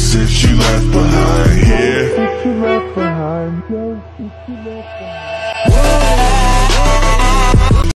since you left behind, yeah. Since you left behind, yeah, since you left behind.